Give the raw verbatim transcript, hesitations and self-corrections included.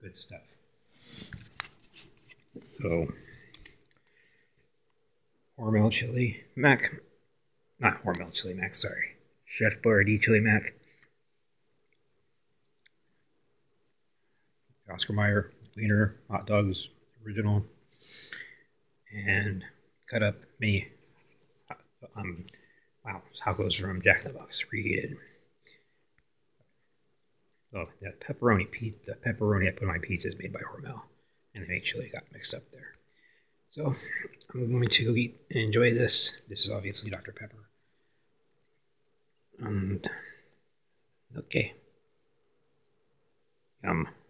good stuff. So, Hormel chili mac, not Hormel chili mac, sorry, Chef Boyardee chili mac, Oscar Mayer wiener hot dogs original, and cut up mini um wow tacos from Jack in the Box reheated. Oh, the pepperoni pizza, the pepperoni I put on my pizza is made by Hormel, and the chili got mixed up there. So I'm going to go eat and enjoy this. This is obviously Doctor Pepper. And okay, yum.